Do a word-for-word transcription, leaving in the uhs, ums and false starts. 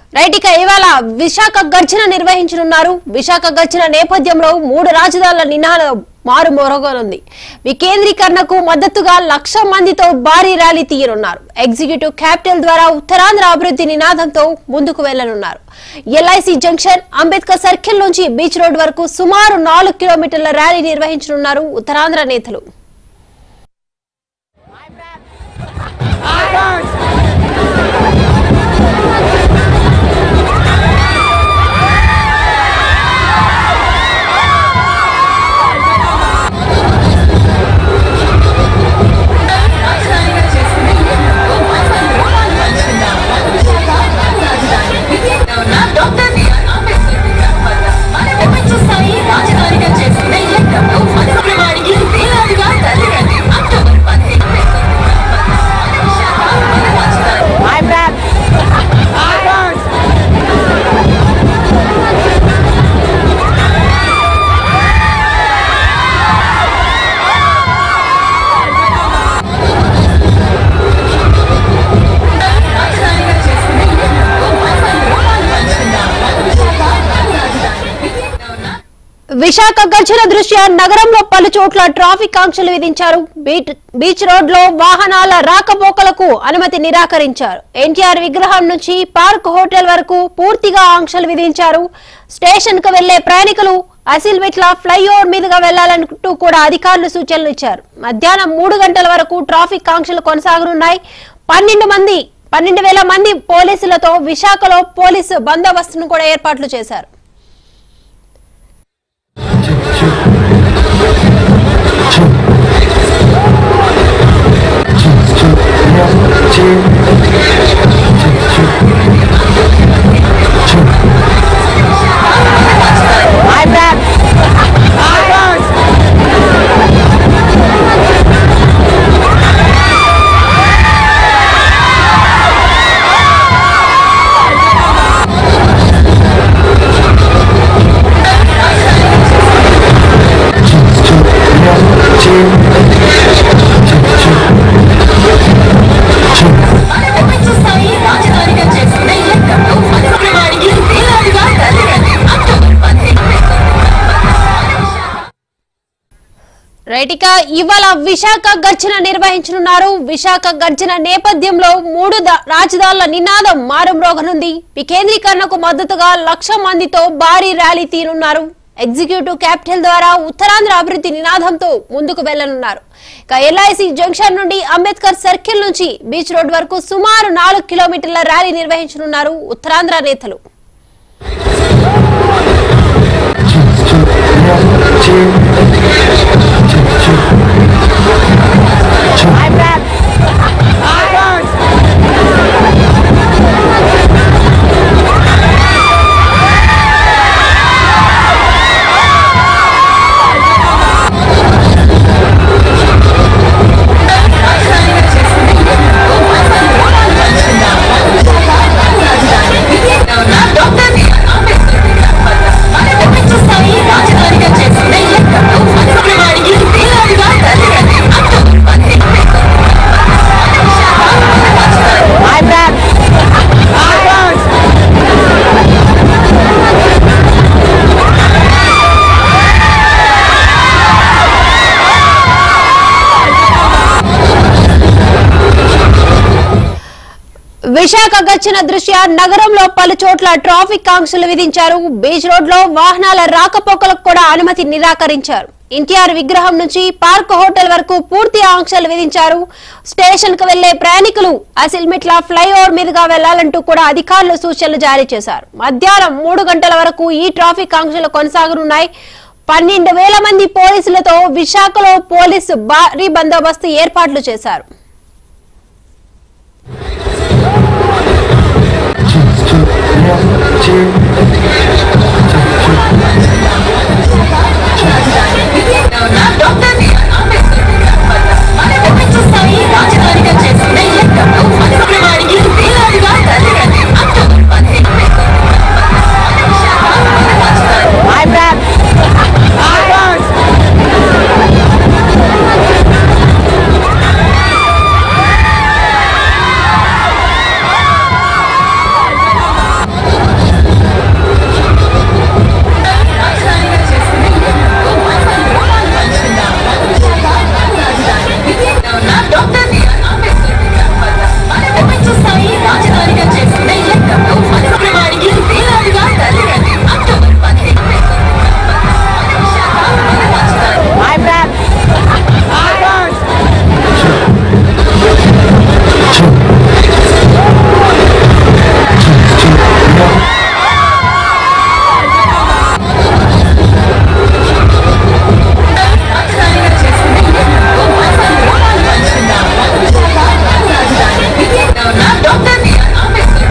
Right ఇక ఇవాళ విశాఖ గర్జన నిర్వహించనున్నారు. విశాఖ గర్జన నేపథ్యంలో మూడు రాజధానుల నినాదం మారుమోగనుంది. వికేంద్రీకరణకు మద్దతుగా లక్ష మందితో భారీ ర్యాలీ తీయనున్నారు. ఎగ్జిక్యూటివ్ క్యాపిటల్ ద్వారా ఉత్తరాంధ్ర అభివృద్ధి నినాదంతో ముందుకు వెళ్లనున్నారు. ఎల్ఐసి జంక్షన్, అంబేద్కర్ సర్కిల్ నుంచి బీచ్ రోడ్ వరకు సుమారు నాలుగు కిలోమీటర్ల ర్యాలీ నిర్వహించనున్నారు ఉత్తరాంధ్ర నేతలు. విశాఖ గర్జన దృష్ట్యా నగరంలో పలు చోట్ల ట్రాఫిక్ ఆంక్షలు విధించారు. బీచ్ రోడ్ లో వాహనాల రాకపోకలకు అనుమతి నిరాకరించారు. ఎన్టీఆర్ విగ్రహం నుంచి పార్క్ హోటల్ వరకు పూర్తిగా ఆంక్షలు విధించారు. స్టేషన్ కు వెళ్లే ప్రయాణికులు అసిల్మెట్ల ఫ్లైఓవర్ మీదుగా వెళ్లాలంటూ కూడా అధికారులు సూచనలు ఇచ్చారు. మధ్యాహ్నం మూడు గంటల వరకు ట్రాఫిక్ ఆంక్షలు కొనసాగనున్నాయి. పన్నెండు మంది పన్నెండు వేల మంది పోలీసులతో విశాఖలో పోలీసు బందోబస్తును కూడా ఏర్పాట్లు చేశారు. రైట్ ఇక ఇవాళ విశాఖ గర్జన నిర్వహించనున్నారు. విశాఖ గర్జన నేపథ్యంలో మూడు రాజధానుల నినాదం మారుమ్రోగనుంది. వికేంద్రీకరణకు మద్దతుగా లక్ష మందితో భారీ ర్యాలీ తీయనున్నారు. ఎగ్జిక్యూటివ్ క్యాపిటల్ ద్వారా ఉత్తరాంధ్ర అభివృద్ధి నినాదంతో ముందుకు వెళ్లనున్నారు. ఇక ఎల్ఐసి జంక్షన్ నుండి అంబేద్కర్ సర్కిల్ నుంచి బీచ్ రోడ్ వరకు సుమారు నాలుగు కిలోమీటర్ల ర్యాలీ నిర్వహించనున్నారు ఉత్తరాంధ్ర నేతలు. విశాఖ గర్జన దృష్ట్యా నగరంలో పలు చోట్ల ట్రాఫిక్ ఆంక్షలు విధించారు. బీచ్ రోడ్ లో వాహనాల రాకపోకలకు కూడా అనుమతి నిరాకరించారు. ఎన్టీఆర్ విగ్రహం నుంచి పార్క్ హోటల్ వరకు పూర్తి ఆంక్షలు విధించారు. స్టేషన్ కు వెళ్లే ప్రయాణికులు అసిల్మెట్ల ఫ్లైఓవర్ మీదుగా వెళ్లాలంటూ కూడా అధికారులు సూచనలు జారీ చేశారు. మధ్యాహ్నం మూడు గంటల వరకు ఈ ట్రాఫిక్ ఆంక్షలు కొనసాగనున్నాయి. పన్నెండు వేల మంది పోలీసులతో విశాఖలో పోలీసు భారీ బందోబస్తు ఏర్పాట్లు చేశారు.